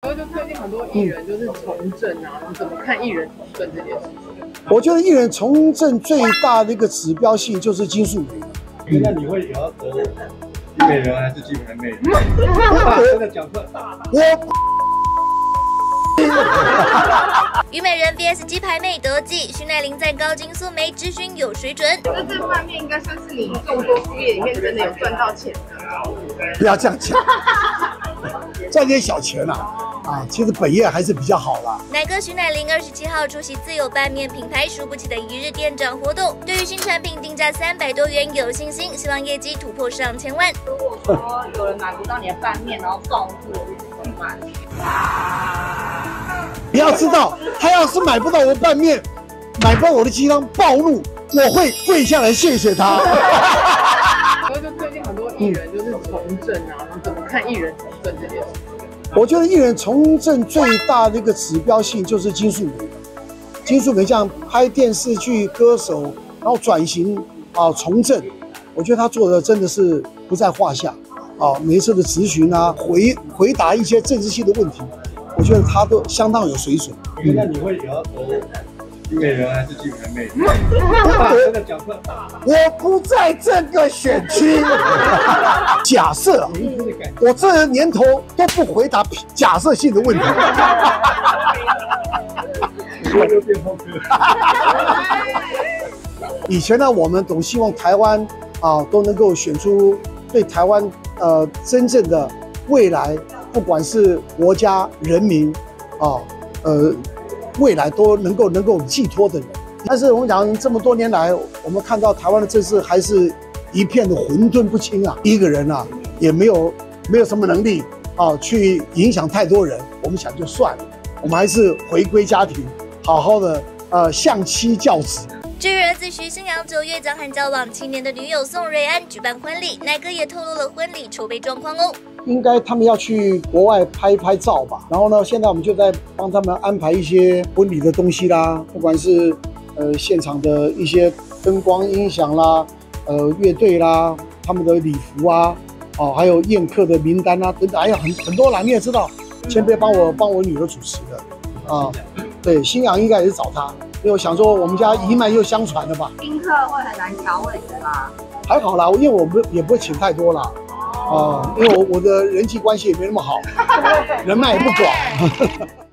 然后就最近很多艺人就是从政啊，你怎么看艺人从政这件事情？ 我觉得艺人从政最大的一个指标性就是金素梅。 那你会也要得虞美人还是金牌妹？真的讲出来。 虞美人 VS 鸡排妹得计，徐乃麟在高金素梅质询有水准。 那这方面应该算是你众多副业里面真的有赚到钱的。 不要这样讲，赚点小钱其实本业还是比较好啦。 奶哥徐乃麟27号出席自有拌面品牌数不起的一日店长活动，对于新产品定价300多元有信心，希望业绩突破上千万。 如果说有人买不到你的拌面，然后报复，怎么办？ 你要知道，他要是买不到我的拌面，买不到我的鸡汤，暴怒，我会跪下来谢谢他。 然后就最近很多艺人就是从政啊，你怎么看艺人从政这件事情？ 我觉得艺人从政最大的一个指标性就是金素梅。金素梅这样拍电视剧、歌手，然后转型从政，我觉得他做的真的是不在话下每一次的质询回答一些政治性的问题，我觉得他都相当有水准。 那你会也要得虞美人还是金牌妹？真的讲出来。 我不在这个选区。假设我这年头都不回答假设性的问题。 又变后哥。 以前呢，我们总希望台湾都能够选出对台湾真正的未来，不管是国家人民未来都能够寄托的人。但是我们讲这么多年来，我们看到台湾的政治还是一片的混沌不清一个人也没有什么能力去影响太多人。我们想就算了，我们还是回归家庭，好好的相妻教子。 至于儿子徐新阳9月将和交往7年的女友宋瑞安举办婚礼，奶哥也透露了婚礼筹备状况哦。 应该他们要去国外拍照吧，然后呢，现在我们就在帮他们安排一些婚礼的东西啦，不管是现场的一些灯光、音响啦，乐队啦，他们的礼服还有宴客的名单等等，很多啦，你也知道，前辈帮我女儿主持的对，新阳应该也是找他，因为我想说我们家一脉又相传的吧。 宾客会很难调位置吗？ 还好啦，因为我们也不会请太多啦。因为我的人际关系也没那么好，人脉也不广。